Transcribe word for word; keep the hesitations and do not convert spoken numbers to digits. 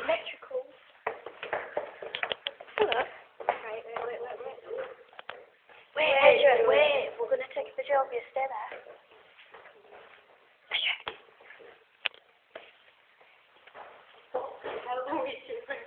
electrical. Hello. Wait, wait, wait, wait, wait. Wait, wait, wait. We're going to take a picture of you. Stay there. How long is it?